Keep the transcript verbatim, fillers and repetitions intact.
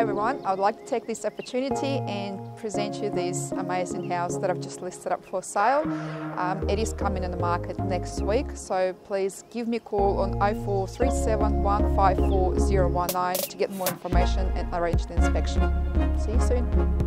everyone, I would like to take this opportunity and present you this amazing house that I've just listed up for sale. Um, it is coming in the market next week, so please give me a call on oh four three seven, one five four, zero one nine to get more information and arrange the inspection. See you soon.